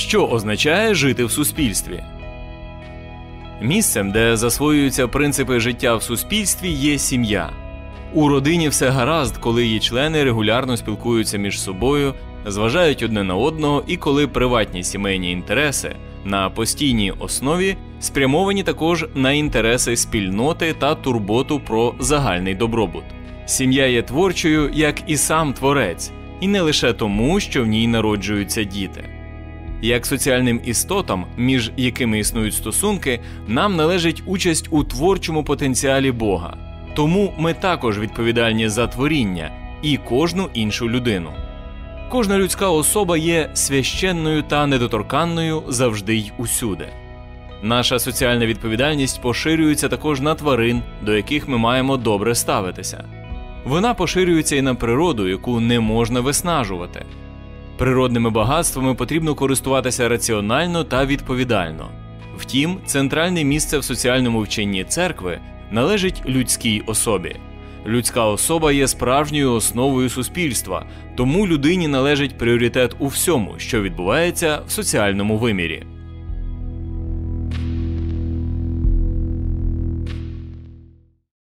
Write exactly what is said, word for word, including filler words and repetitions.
Що означає жити в суспільстві? Місцем, де засвоюються принципи життя в суспільстві, є сім'я. У родині все гаразд, коли її члени регулярно спілкуються між собою, зважають одне на одного і коли приватні сімейні інтереси на постійній основі спрямовані також на інтереси спільноти та турботу про загальний добробут. Сім'я є творчою, як і сам творець, і не лише тому, що в ній народжуються діти. Як соціальним істотам, між якими існують стосунки, нам належить участь у творчому потенціалі Бога. Тому ми також відповідальні за творіння і кожну іншу людину. Кожна людська особа є священною та недоторканною завжди й усюди. Наша соціальна відповідальність поширюється також на тварин, до яких ми маємо добре ставитися. Вона поширюється і на природу, яку не можна виснажувати. Природними багатствами потрібно користуватися раціонально та відповідально. Втім, центральне місце в соціальному вченні церкви належить людській особі. Людська особа є справжньою основою суспільства, тому людині належить пріоритет у всьому, що відбувається в соціальному вимірі.